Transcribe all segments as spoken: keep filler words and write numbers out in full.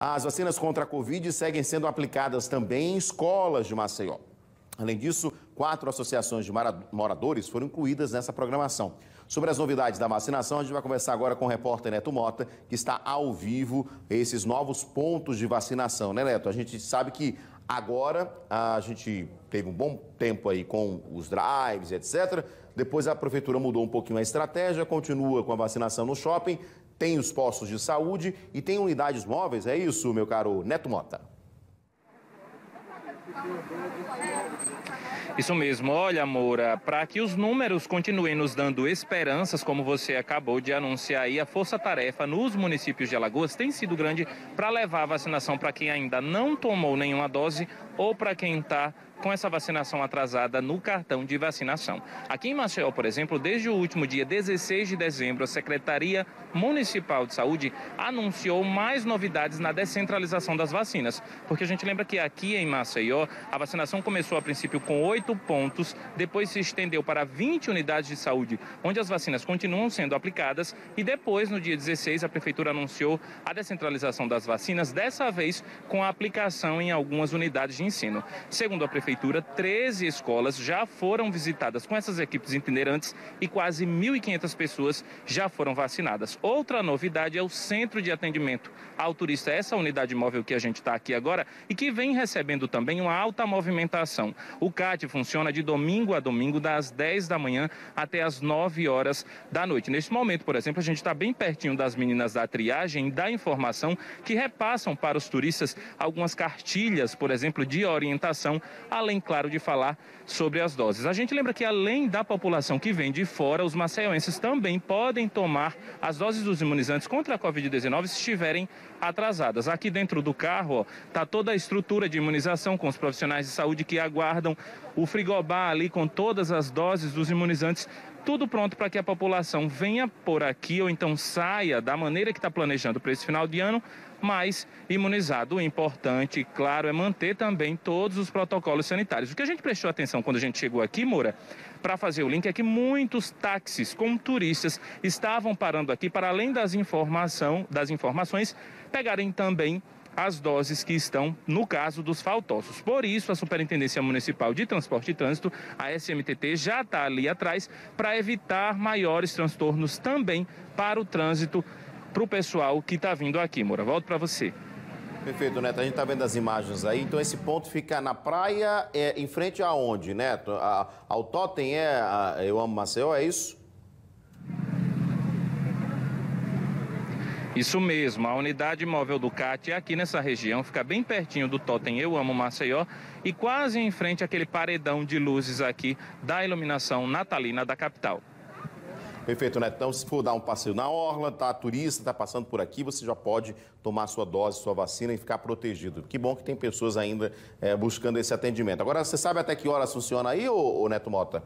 As vacinas contra a Covid seguem sendo aplicadas também em escolas de Maceió. Além disso, quatro associações de moradores foram incluídas nessa programação. Sobre as novidades da vacinação, a gente vai conversar agora com o repórter Neto Mota, que está ao vivo esses novos pontos de vacinação, né, Neto? A gente sabe que agora a gente teve um bom tempo aí com os drives, etcétera. Depois a prefeitura mudou um pouquinho a estratégia, continua com a vacinação no shopping, tem os postos de saúde e tem unidades móveis. É isso, meu caro Neto Mota. Isso mesmo. Olha, Moura, para que os números continuem nos dando esperanças, como você acabou de anunciar aí, a força-tarefa nos municípios de Alagoas tem sido grande para levar a vacinação para quem ainda não tomou nenhuma dose ou para quem está com essa vacinação atrasada no cartão de vacinação. Aqui em Maceió, por exemplo, desde o último dia dezesseis de dezembro, a Secretaria Municipal de Saúde anunciou mais novidades na descentralização das vacinas, porque a gente lembra que aqui em Maceió, a vacinação começou a princípio com oito pontos, depois se estendeu para vinte unidades de saúde, onde as vacinas continuam sendo aplicadas, e depois, no dia dezesseis, a Prefeitura anunciou a descentralização das vacinas, dessa vez com a aplicação em algumas unidades de ensino. Segundo a Prefeitura, treze escolas já foram visitadas com essas equipes itinerantes e quase mil e quinhentas pessoas já foram vacinadas. Outra novidade é o Centro de Atendimento ao Turista, essa unidade móvel que a gente está aqui agora e que vem recebendo também uma alta movimentação. O C A T funciona de domingo a domingo, das dez da manhã até as nove horas da noite. Neste momento, por exemplo, a gente está bem pertinho das meninas da triagem e da informação que repassam para os turistas algumas cartilhas, por exemplo, de orientação, além, claro, de falar sobre as doses. A gente lembra que, além da população que vem de fora, os maceioenses também podem tomar as doses dos imunizantes contra a covid dezenove se estiverem atrasadas. Aqui dentro do carro está toda a estrutura de imunização com os profissionais de saúde que aguardam o frigobar ali com todas as doses dos imunizantes, tudo pronto para que a população venha por aqui ou então saia da maneira que está planejando para esse final de ano, mas imunizado. O importante, claro, é manter também todos os protocolos sanitários. O que a gente prestou atenção quando a gente chegou aqui, Moura, para fazer o link, é que muitos táxis com turistas estavam parando aqui para, além das, informação, das informações, pegarem também as doses que estão no caso dos faltosos. Por isso, a Superintendência Municipal de Transporte e Trânsito, a S M T T, já está ali atrás para evitar maiores transtornos também para o trânsito, para o pessoal que está vindo aqui. Moura, volto para você. Perfeito, Neto. A gente está vendo as imagens aí. Então, esse ponto fica na praia, é, em frente aonde, Neto? A, ao Totem é a, Eu Amo Maceió, é isso? Isso mesmo, a unidade móvel do C A T aqui nessa região fica bem pertinho do Totem Eu Amo Maceió e quase em frente àquele paredão de luzes aqui da iluminação natalina da capital. Perfeito, Neto. Então, se for dar um passeio na orla, tá turista, tá passando por aqui, você já pode tomar sua dose, sua vacina e ficar protegido. Que bom que tem pessoas ainda é, buscando esse atendimento. Agora, você sabe até que horas funciona aí, ô, ô Neto Mota?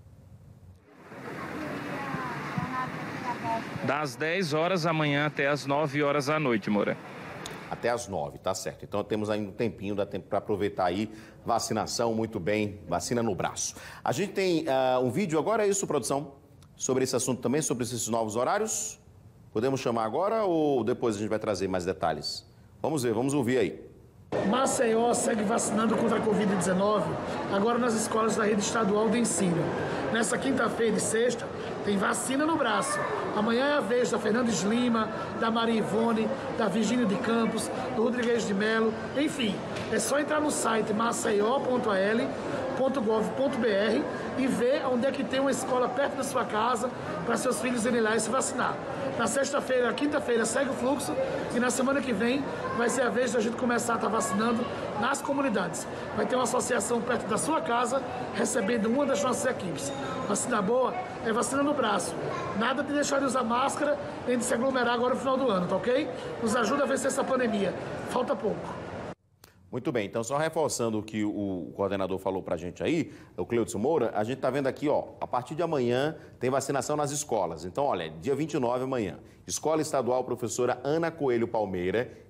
Das dez horas da manhã até as nove horas da noite, Moura. Até as nove, tá certo. Então temos ainda um tempinho, dá tempo para aproveitar aí. Vacinação, muito bem, vacina no braço. A gente tem uh, um vídeo agora, é isso, produção? Sobre esse assunto também, sobre esses novos horários? Podemos chamar agora ou depois a gente vai trazer mais detalhes? Vamos ver, vamos ouvir aí. Maceió segue vacinando contra a covid dezenove, agora nas escolas da rede estadual de ensino. Nessa quinta-feira e sexta, tem vacina no braço. Amanhã é a vez da Fernandes Lima, da Maria Ivone, da Virgínia de Campos, do Rodrigues de Melo. Enfim, é só entrar no site maceió ponto a l ponto gov ponto b r e ver onde é que tem uma escola perto da sua casa para seus filhos irem lá e se vacinar. Na sexta-feira, quinta-feira, segue o fluxo e na semana que vem vai ser a vez da gente começar a estar vacinando nas comunidades. Vai ter uma associação perto da sua casa recebendo uma das nossas equipes. Vacina boa é vacina no braço. Nada de deixar de usar máscara nem de se aglomerar agora no final do ano, tá ok? Nos ajuda a vencer essa pandemia. Falta pouco. Muito bem, então só reforçando o que o coordenador falou pra gente aí, o Cleudson Moura, a gente tá vendo aqui, ó, a partir de amanhã tem vacinação nas escolas. Então, olha, dia vinte e nove amanhã, Escola Estadual Professora Ana Coelho Palmeira,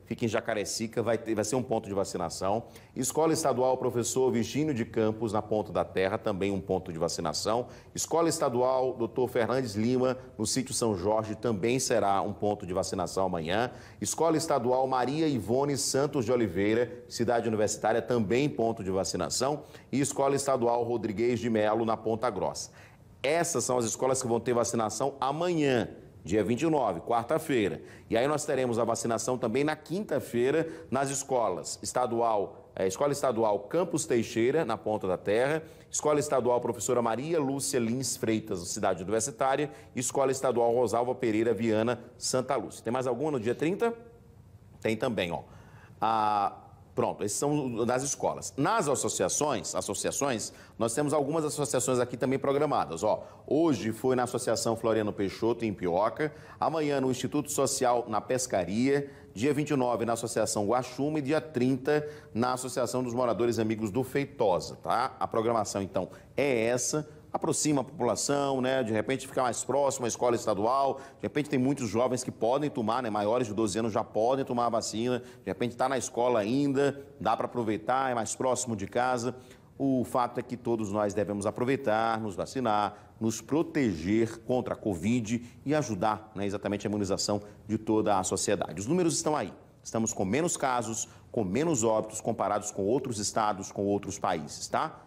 fica em Jacarecica, vai, ter, vai ser um ponto de vacinação. Escola Estadual Professor Virgínio de Campos, na Ponta da Terra, também um ponto de vacinação. Escola Estadual doutor Fernandes Lima, no sítio São Jorge, também será um ponto de vacinação amanhã. Escola Estadual Maria Ivone Santos de Oliveira, Cidade Universitária, também ponto de vacinação. E Escola Estadual Rodrigues de Melo, na Ponta Grossa. Essas são as escolas que vão ter vacinação amanhã, dia vinte e nove, quarta-feira. E aí nós teremos a vacinação também na quinta-feira nas escolas estadual, é, Escola Estadual Campos Teixeira, na Ponta da Terra, Escola Estadual Professora Maria Lúcia Lins Freitas, Cidade Universitária, e Escola Estadual Rosalva Pereira Viana, Santa Lúcia. Tem mais alguma no dia trinta? Tem também, ó. A... Pronto, esses são das escolas. Nas associações, associações, nós temos algumas associações aqui também programadas. Ó, hoje foi na Associação Floriano Peixoto, em Pioca. Amanhã no Instituto Social, na Pescaria. Dia vinte e nove, na Associação Guaxuma. E dia trinta, na Associação dos Moradores Amigos do Feitosa, tá? A programação, então, é essa. Aproxima a população, né? De repente fica mais próximo à escola estadual. De repente tem muitos jovens que podem tomar, né? Maiores de doze anos já podem tomar a vacina. De repente está na escola ainda, dá para aproveitar, é mais próximo de casa. O fato é que todos nós devemos aproveitar, nos vacinar, nos proteger contra a Covid e ajudar, né, exatamente a imunização de toda a sociedade. Os números estão aí. Estamos com menos casos, com menos óbitos comparados com outros estados, com outros países, tá?